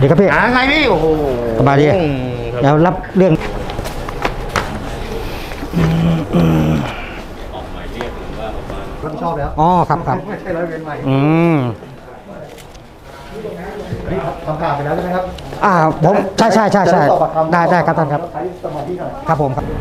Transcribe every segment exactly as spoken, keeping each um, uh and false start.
ดีครับพี่หาไงพี่โอ้โหสบายดีแล้วรับเรื่องออกหมายเรียกหรือว่าออกมารับชอบแล้วอ๋อครับครับไม่ใช่ร้อยเวรใหม่อืมนี่ทำข่าวไปแล้วใช่ไหมครับอ่าผมใช่ใช่ใช่ใช่ได้ได้ครับท่านครับครับผมครับ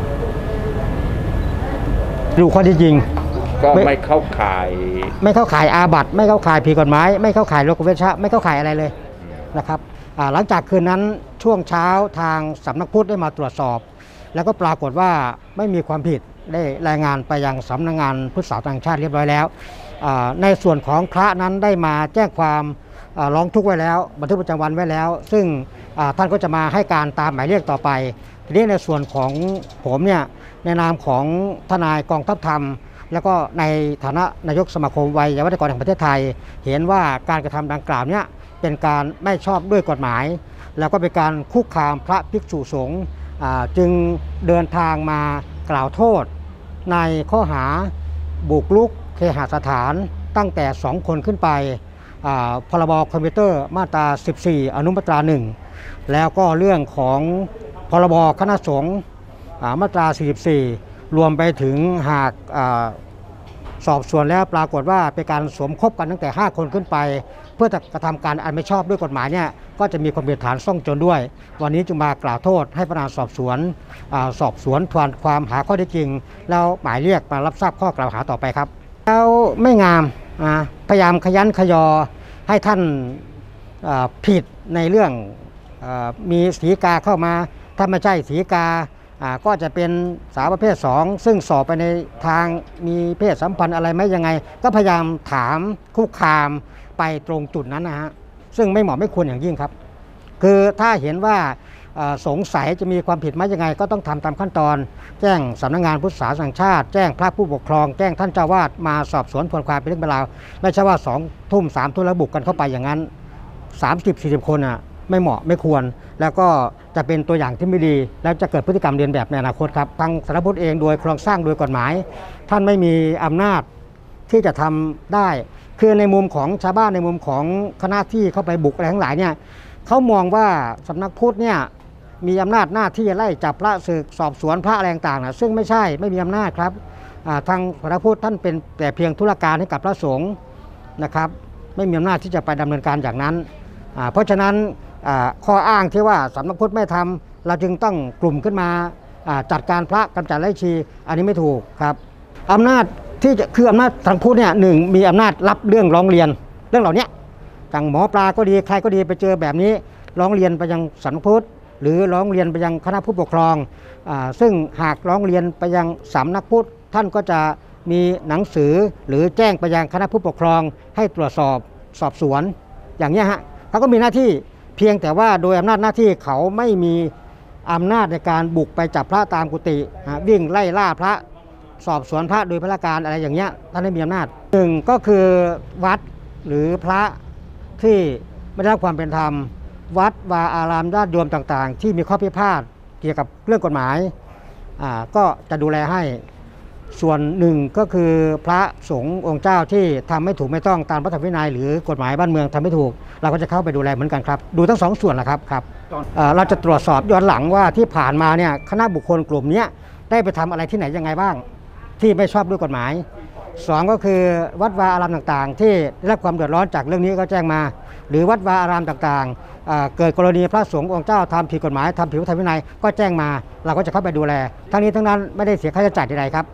ดูข้อที่จริงก็ไม่เข้าข่ายไม่เข้าข่ายอาบัติไม่เข้าข่ายผิดกฎหมายไม่เข้าข่ายโลกเวชะไม่เข้าข่ายอะไรเลยนะครับหลังจากคืนนั้นช่วงเช้าทางสำนักพุทธได้มาตรวจสอบแล้วก็ปรากฏว่าไม่มีความผิดได้รายงานไปยังสำนักงานพุทธศาสนาแห่งชาติเรียบร้อยแล้วในส่วนของพระนั้นได้มาแจ้งความร้องทุกข์ไว้แล้วบันทึกประจำวันไว้แล้วซึ่งท่านก็จะมาให้การตามหมายเรียกต่อไปทีนี้ในส่วนของผมเนี่ยในนามของทนายกองทัพธรรมแล้วก็ในฐานะนายกสมาคมวัยวัจกรแห่งประเทศไทยเห็นว่าการกระทำดังกล่าวนี้เป็นการไม่ชอบด้วยกฎหมายแล้วก็เป็นการคุกคามพระภิกษุสงฆ์จึงเดินทางมากล่าวโทษในข้อหาบุกรุกเคหสถานตั้งแต่สองคนขึ้นไปพรบคอมพิวเตอร์มาตราสิบสี่อนุมาตราหนึ่งแล้วก็เรื่องของพรบคณะสงฆ์มาตราสี่สิบสี่รวมไปถึงหากสอบสวนแล้วปรากฏว่าเป็นการสมคบกันตั้งแต่ห้าคนขึ้นไปเพื่อจะกระทำการอันไม่ชอบด้วยกฎหมายเนี่ยก็จะมีความผิดฐานซ่องโจรด้วยวันนี้จึงมากล่าวโทษให้พนักงานสอบสวนสอบสวนทวนความหาข้อเท็จจริงแล้วหมายเรียกมารับทราบข้อกล่าวหาต่อไปครับแล้วไม่งามพยายามขยันขยอให้ท่านผิดในเรื่องมีสีกาเข้ามาถ้าไม่ใช่สีกาก็จะเป็นสาวประเภทสองซึ่งสอบไปในทางมีเพศสัมพันธ์อะไรไหมยังไงก็พยายามถามคุกคามไปตรงจุดนั้นนะฮะซึ่งไม่เหมาะไม่ควรอย่างยิ่งครับคือถ้าเห็นว่าสงสัยจะมีความผิดไหมยังไงก็ต้องทำตามขั้นตอนแจ้งสำนักงานพุทธศาสนาแห่งชาติแจ้งพระผู้ปกครองแจ้งท่านเจ้าวาดมาสอบสวนทวนความเป็นเรื่องเป็นราวไม่ใช่ว่าสองทุ่มสามทุ่มแล้วบุกกันเข้าไปอย่างนั้นสามสิบ สี่สิบคนอ่ะไม่เหมาะไม่ควรแล้วก็จะเป็นตัวอย่างที่ไม่ดีแล้วจะเกิดพฤติกรรมเลียนแบบในอนาคตครับทางสำนักพุทธเองโดยโครงสร้างโดยกฎหมายท่านไม่มีอำนาจที่จะทำได้คือในมุมของชาวบ้านในมุมของคณะที่เข้าไปบุกอะไรทั้งหลายเนี่ยเขามองว่าสำนักพุทธเนี่ยมีอำนาจหน้าที่ไล่จับพระศึกสอบสวนพระอะไรต่างๆนะซึ่งไม่ใช่ไม่มีอำนาจครับทางสำนักพุทธท่านเป็นแต่เพียงธุรการให้กับพระสงฆ์นะครับไม่มีอำนาจที่จะไปดำเนินการอย่างนั้นเพราะฉะนั้นข้ออ้างที่ว่าสำนักพุทธไม่ทำเราจึงต้องกลุ่มขึ้นมาจัดการพระกำจัดไล่ชีอันนี้ไม่ถูกครับอำนาจที่จะคืออำนาจทางพุทธเนี่ยหนึ่งมีอำนาจรับเรื่องร้องเรียนเรื่องเหล่านี้ทางหมอปลาก็ดีใครก็ดีไปเจอแบบนี้ร้องเรียนไปยังสำนักพุทธหรือร้องเรียนไปยังคณะผู้ปกครองซึ่งหากร้องเรียนไปยังสำนักพุทธท่านก็จะมีหนังสือหรือแจ้งไปยังคณะผู้ปกครองให้ตรวจสอบสอบสวนอย่างนี้ฮะเขาก็มีหน้าที่เพียงแต่ว่าโดยอำนาจหน้าที่เขาไม่มีอำนาจในการบุกไปจับพระตามกุฏิวิ่งไล่ล่าพระสอบสวนพระโดยพระการอะไรอย่างเงี้ยท่านไม่มีอำนาจหนึ่งก็คือวัดหรือพระที่ไม่ได้รับความเป็นธรรมวัดวาอารามญาติโยมต่างๆที่มีข้อพิพาทเกี่ยวกับเรื่องกฎหมายก็จะดูแลให้ส่วนหนึ่งก็คือพระสงฆ์องค์เจ้าที่ทำไม่ถูกไม่ต้องตามพระธรรมวินัยหรือกฎหมายบ้านเมืองทำไม่ถูกเราก็จะเข้าไปดูแลเหมือนกันครับดูทั้งสองส่วนแหละครับครับเราจะตรวจสอบย้อนหลังว่าที่ผ่านมาเนี่ยคณะบุคคลกลุ่มนี้ได้ไปทำอะไรที่ไหนยังไงบ้างที่ไม่ชอบด้วยกฎหมายสองก็คือวัดวาอารามต่างๆที่ได้รับความเดือดร้อนจากเรื่องนี้ก็แจ้งมาหรือวัดวาอารามต่างๆเกิดกรณีพระสงฆ์องค์เจ้าทำผิดกฎหมายทำผิดพระธรรมวินัยก็แจ้งมาเราก็จะเข้าไปดูแลทั้งนี้ทั้งนั้นไม่ได้เสียค่าใช้จ่ายใดๆครับ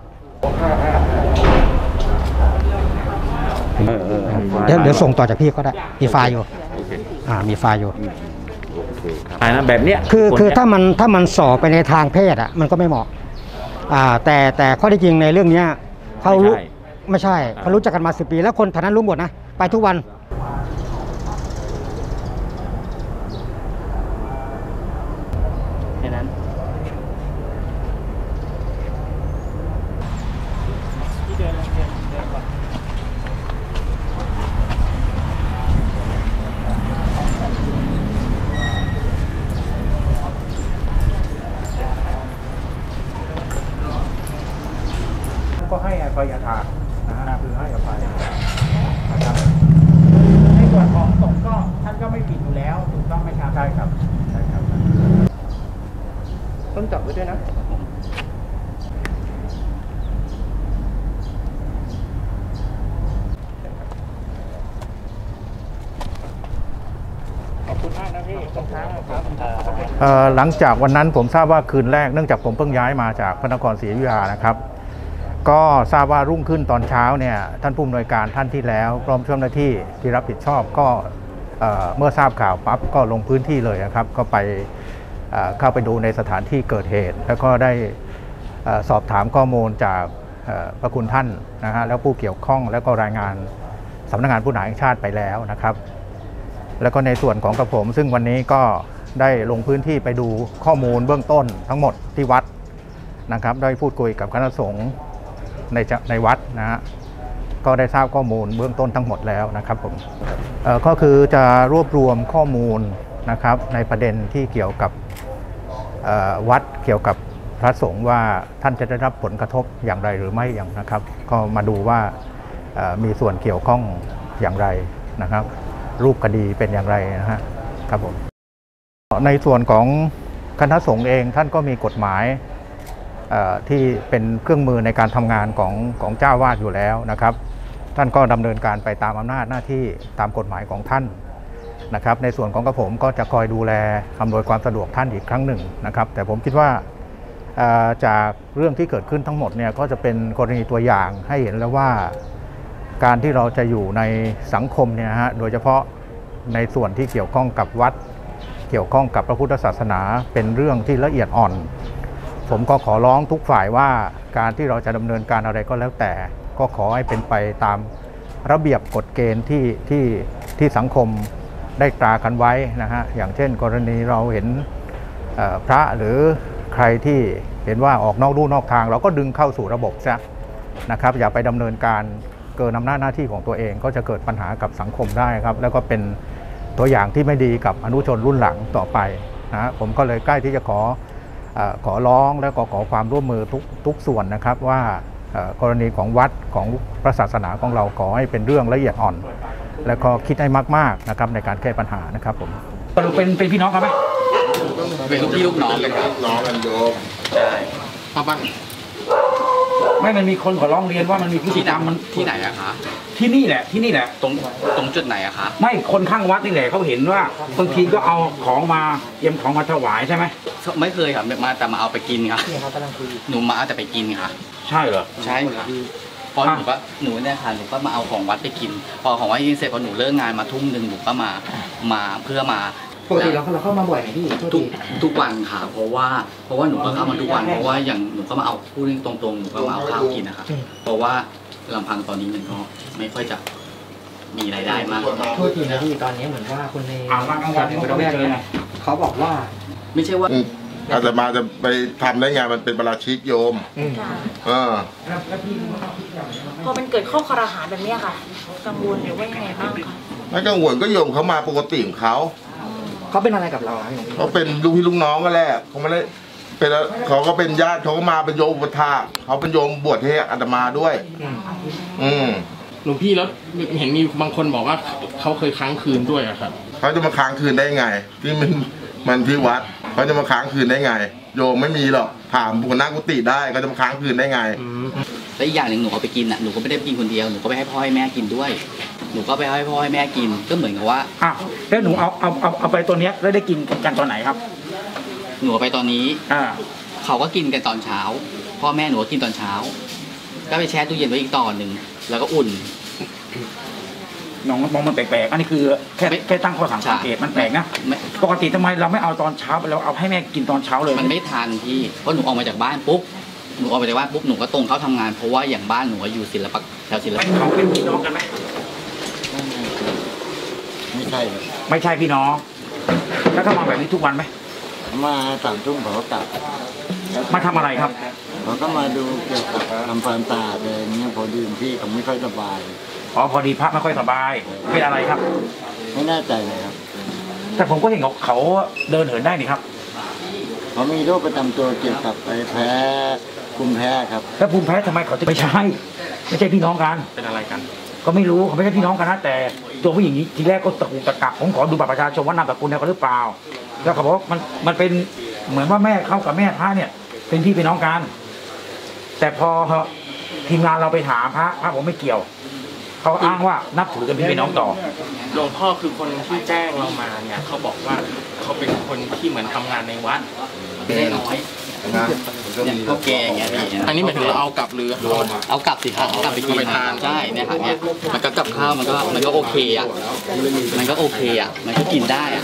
เดี๋ยวเดี๋ยวส่งต่อจากพี่ก็ได้มีไฟล์อยู่อ่ามีไฟล์อยู่อ่านะแบบเนี้ยคือคือถ้ามันถ้ามันสอบไปในทางเพศอ่ะมันก็ไม่เหมาะอ่าแต่แต่ข้อที่จริงในเรื่องนี้เขารู้ไม่ใช่เขารู้จักกันมาสิบปีแล้วคนแถวนั้นรู้หมดนะไปทุกวันแค่นั้นก็ให้อภัยทานนะฮะคือให้อภัยนะครับต้องจับไว้ด้วยนะหลังจากวันนั้นผมทราบว่าคืนแรกเนื่องจากผมเพิ่งย้ายมาจากพระนครศรีอยุธยานะครับก็ทราบว่ารุ่งขึ้นตอนเช้าเนี่ยท่านผู้อำนวยการท่านที่แล้วพร้อมเจ้าหน้าที่ที่รับผิดชอบก็เอ่อเมื่อทราบข่าวปั๊บก็ลงพื้นที่เลยนะครับก็ไปเอ่อเข้าไปดูในสถานที่เกิดเหตุแล้วก็ได้เอ่อสอบถามข้อมูลจากเอ่อพระคุณท่านนะฮะแล้วผู้เกี่ยวข้องแล้วก็รายงานสำนักงานผู้นำแห่งชาติไปแล้วนะครับแล้วก็ในส่วนของกระผมซึ่งวันนี้ก็ได้ลงพื้นที่ไปดูข้อมูลเบื้องต้นทั้งหมดที่วัดนะครับได้พูดคุยกับคณะสงฆ์ในในวัดนะฮะก็ได้ทราบข้อมูลเบื้องต้นทั้งหมดแล้วนะครับผมเอ่อก็คือจะรวบรวมข้อมูลนะครับในประเด็นที่เกี่ยวกับเอ่อวัดเกี่ยวกับพระสงฆ์ว่าท่านจะได้รับผลกระทบอย่างไรหรือไม่อย่างนะครับก็มาดูว่าเอ่อมีส่วนเกี่ยวข้องอย่างไรนะครับรูปคดีเป็นอย่างไรนะฮะครับผมในส่วนของคณะสงฆ์เองท่านก็มีกฎหมายที่เป็นเครื่องมือในการทำงานของของเจ้าวาดอยู่แล้วนะครับท่านก็ดำเนินการไปตามอำนาจหน้าที่ตามกฎหมายของท่านนะครับในส่วนของกระผมก็จะคอยดูแลอำนวยความสะดวกท่านอีกครั้งหนึ่งนะครับแต่ผมคิดว่าจากเรื่องที่เกิดขึ้นทั้งหมดเนี่ยก็จะเป็นกรณีตัวอย่างให้เห็นแล้วว่าการที่เราจะอยู่ในสังคมเนี่ยฮะโดยเฉพาะในส่วนที่เกี่ยวข้องกับวัดเกี่ยวข้องกับพระพุทธศาสนาเป็นเรื่องที่ละเอียดอ่อนผมก็ขอร้องทุกฝ่ายว่าการที่เราจะดำเนินการอะไรก็แล้วแต่ก็ขอให้เป็นไปตามระเบียบกฎเกณฑ์ที่ที่ที่สังคมได้ตรากันไว้นะฮะอย่างเช่นกรณีเราเห็นพระหรือใครที่เห็นว่าออกนอกลู่นอกทางเราก็ดึงเข้าสู่ระบบซะนะครับอย่าไปดำเนินการเกินอำนาจหน้าที่ของตัวเองก็จะเกิดปัญหากับสังคมได้ครับแล้วก็เป็นตัวอย่างที่ไม่ดีกับอนุชนรุ่นหลังต่อไปนะผมก็เลยใกล้ที่จะขอขอร้องและก็ขอความร่วมมือทุกทุกส่วนนะครับว่ากรณีของวัดของพระศาสนาของเราขอให้เป็นเรื่องละเอียดอ่อนและก็คิดให้มากๆนะครับในการแก้ปัญหานะครับผมเป็นเป็นพี่น้องกันไหมเป็นลูกพี่ลูกน้องกันครับน้องกันโยมใช่พ่อบ้านไม่มันมีคนขอร้องเรียนว่ามันมีพฤติกรรมมันที่ไหนอะคะที่นี่แหละที่นี่แหละตรงตรงจุดไหนอะคะไม่คนข้างวัดนี่แหละเขาเห็นว่าบางทีก็เอาของมาเตรียมของมาถวายใช่ไหมไม่เคยครับมาแต่มาเอาไปกินค่ะหนูมาเอาแต่ไปกินค่ะใช่เหรอใช่ค่ะพอหนูก็หนูเนี่ยค่ะหนูก็มาเอาของวัดไปกินพอของวัดกินเสร็จพอหนูเลิกงานมาทุ่มหนึ่งหนูก็มามาเพื่อมาปกติเราเราเข้ามาบ่อยไหมพี่ทุกทุกวันค่ะเพราะว่าเพราะว่าหนูก็เข้ามาทุกวันเพราะว่าอย่างหนูก็มาเอาพูดตรงๆหนูก็มาเอาข้าวกินนะคะเพราะว่าลำพังตอนนี้มันก็ไม่ค่อยจะมีรายได้มากโทษทีนะพี่ตอนนี้เหมือนว่าคนในอ่ามากลางวันเขาไม่เจอเขาบอกว่าไม่ใช่ว่าอาตมาจะไปทำได้ไงมันเป็นปราชิกโยมเออพอมันเกิดข้อคอรหาแบบนี้ค่ะกังวลหรือว่ายังไงบ้างคะไม่กังวลก็โยมเขามาปกติของเขาเขาเป็นอะไรกับเราเขาเป็นลูกพี่ลูกน้องก็แหละเขาไม่ได้เป็นเขาก็เป็นญาติเขาก็มาเป็นโยมอุปถากเขาเป็นโยมบวชให้อาตมาด้วยอืมหลวงพี่แล้วเห็นมีบางคนบอกว่าเขาเคยค้างคืนด้วยอะครับเขาจะมาค้างคืนได้ไงที่มันมันที่วัดเขาจะมาค้างคืนได้ไงโยมไม่มีหรอกถามบุคคลกุฏิได้เขาจะมาค้างคืนได้ไงและอีกอย่างหนึ่งหนูเอาไปกินอ่ะหนูก็ไม่ได้กินคนเดียวหนูก็ไปให้พ่อให้แม่กินด้วยหนูก็ไปให้พ่อให้แม่กินก็เหมือนกับว่าอ้าวแล้วหนูเอาเอาเอาเอาไปตัวเนี้ยแล้วได้กินกันตอนไหนครับหนูเอาไปตอนนี้อ่าเขาก็กินกันตอนเช้าพ่อแม่หนูก็กินตอนเช้าก็ไปแช่ตู้เย็นไว้อีกตอนหนึ่งแล้วก็อุ่นน้องมองมันแปลกๆอันนี้คือแค่แค่ตั้งข้อสังเกตมันแปลกนะปกติทำไมเราไม่เอาตอนเช้าเราเอาให้แม่กินตอนเช้าเลยมันไม่ทันพี่เพราะหนูออกมาจากบ้านปุ๊บหนูออกมาจากบ้านปุ๊บหนูก็ตรงเข้าทำงานเพราะว่าอย่างบ้านหนูอยู่ศิลปะแถวศิลปะเขาเป็นพี่น้องกันไหมไม่ใช่ไม่ใช่พี่น้องแล้วเขามาแบบนี้ทุกวันไหมมาสามทุ่มเขาก็กลับมาทำอะไรครับเขาก็มาดูเกี่ยวกับทำความสะอาดอะไรเงี้ยพอดีพี่เขาไม่ค่อยสบายอ๋อพอดีพระไม่ค่อยสบายเป็นอะไรครับไม่แน่ใจเลยครับแต่ผมก็เห็นเขาเขาเดินเหินได้นี่ครับเขามีโรคประจำตัวเกี่ยวกับไอแพ้ภูมิแพ้ครับแล้วภูมิแพ้ทำไมเขาจะไม่ใช่ไม่ใช่พี่น้องกันเป็นอะไรกันก็ไม่รู้เขาไม่ใช่พี่น้องกันนะแต่ตัวผู้หญิงนี้ทีแรกก็ตะกุกตะกักผมขอดูบัตรประชาชนว่านามสกุลเนี่ยเขาหรือเปล่าแล้วเขาบอกมันมันเป็นเหมือนว่าแม่เขากับแม่พระเนี่ยเป็นพี่เป็นน้องกันแต่พอทีมงานเราไปถามพระพระผมไม่เกี่ยวเขาอ้างว่านับถือกันพี่เป็นน้องต่อหลวงพ่อคือคนที่แจ้งเรามาเนี่ยเขาบอกว่าเขาเป็นคนที่เหมือนทำงานในวัดไม่ได้น้อยอย่างพวกแกอย่างเงี้ยพี่อันนี้หมายถึงเราเอากลับหรือเอากลับสิครับเอากลับไปกินเอาไปทานใช่เนี่ยค่ะเนี่ยมันก็กับข้าวมันก็มันก็โอเคอ่ะมันก็โอเคอ่ะมันก็กินได้อ่ะ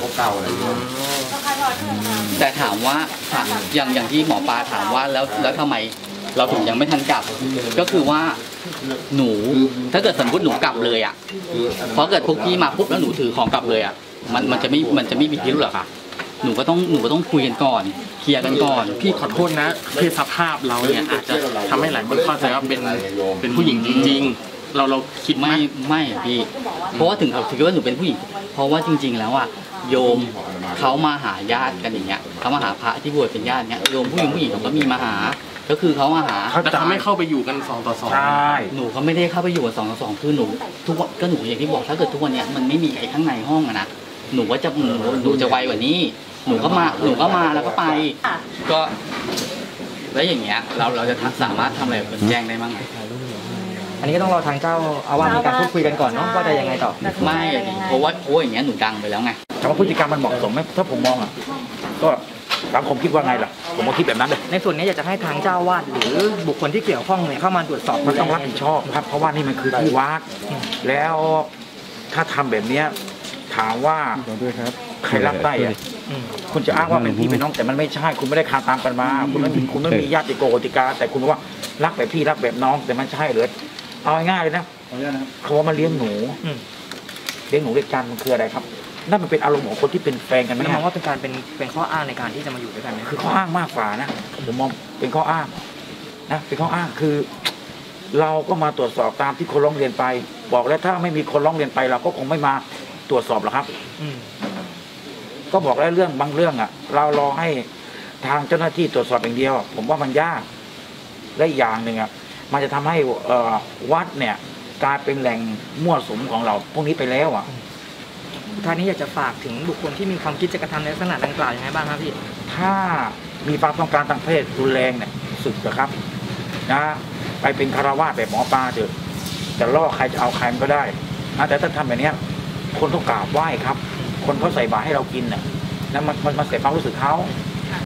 แต่ถามว่าอย่างอย่างที่หมอปลาถามว่าแล้วแล้วทำไมเราถึงยังไม่ทันกลับก็คือว่าหนูถ้าเกิดสมมติหนูกลับเลยอ่ะเพราะเกิดพวกพี่มาปุ๊บแล้วหนูถือของกลับเลยอ่ะมันมันจะไม่มันจะไม่มีพิรุธหรอคะหนูก็ต้องหนูก็ต้องคุยกันก่อนเคลียร์กันก่อนพี่ขอโทษนะคือสภาพเราเนี่ยอาจจะทำให้หลายคนเข้าใจว่าเป็นเป็นผู้หญิงจริงๆ เราเราคิดไหมไม่ไม่พี่เพราะว่าถึงถือว่าหนูเป็นผู้หญิงเพราะว่าจริง ๆ แล้วอ่ะโยมเขามาหาญาติกันอย่างเงี้ยเขามาหาพระที่บวชเป็นญาติเงี้ยโยมผู้หญิงผู้หญิงเขาก็มีมาหาก็คือเขามาหาแต่เขาไม่เข้าไปอยู่กันสองต่อสองใช่หนูก็ไม่ได้เข้าไปอยู่กับสองต่อสองคือหนูทุกวันก็หนูอย่างที่บอกถ้าเกิดทุกวันเนี้ยมันไม่มีใครข้างในห้องอะนะหนูว่าจะหนูหนูจะไวกว่านี้หนูก็มาหนูก็มาแล้วก็ไปก็แล้วอย่างเงี้ยเราเราจะสามารถทำอะไรกับแจ้งได้บ้างไหมอันนี้ก็ต้องรอทางเจ้าอาวาสในการพูดคุยกันก่อนเนาะว่าจะยังไงต่อไม่เพราะว่าเพราะว่าอย่างเงี้ยหนูดังไปแล้วไงแต่ว่าพฤติกรรมมันเหมาะสมไหมถ้าผมมองอ่ะก็สังคมคิดว่าไงล่ะผมก็คิดแบบนั้นเลยในส่วนนี้อยากจะให้ทางเจ้าอาวาสหรือบุคคลที่เกี่ยวข้องเนี่ยเข้ามาตรวจสอบมันต้องรับผิดชอบครับเพราะว่านี่มันคือที่วัดแล้วถ้าทำแบบเนี้ยถามว่าใครรับได้อะคุณจะอ้างว่าเป็นพี่เป็นน้องแต่มันไม่ใช่คุณไม่ได้คาตามกันมาคุณไม่มีคุณไม่มีญาติโกติกาแต่คุณบอกว่ารักแบบพี่รักแบบน้องแต่มันใช่หรือเอาง่ายๆเลยนะเขาว่ามาเลี้ยงหนูเลี้ยงหนูด้วยกันมันคืออะไรครับนั่นมันเป็นอารมณ์ของคนที่เป็นแฟนกันไหมมันมองว่าเป็นการเป็นเป็นข้ออ้างในการที่จะมาอยู่ด้วยกันไหมคือข้ออ้างมากกว่านะผมมองเป็นข้ออ้างนะเป็นข้ออ้างคือ เราก็มาตรวจสอบตามที่คนร้องเรียนไป บอกแล้วถ้าไม่มีคนร้องเรียนไปเราก็คงไม่มาตรวจสอบหรอกครับก็บอกแล้วเรื่องบางเรื่องอ่ะ เรารอให้ทางเจ้าหน้าที่ตรวจสอบอย่างเดียว ผมว่ามันยากและอย่างหนึ่งอ่ะมันจะทำให้วัดเนี่ยกลายเป็นแหล่งมั่วสุมของเราพวกนี้ไปแล้วอ่ะท่านนี้อยากจะฝากถึงบุคคลที่มีความคิดจะกระทำในลักษณะดังกล่าวยังไงบ้างครับพี่ถ้ามีความต้องการทางเพศรุนแรงเนี่ยสึกนะครับนะไปเป็นคารวะแบบหมอปลาเถอะแต่ล่อใครจะเอาใครมันก็ได้นะแต่ถ้าทำแบบนี้คนต้องกราบไหว้ครับ คนเขาใส่บาตรให้เรากินน่ะนะมันมันมันเสียความรู้สึกเขา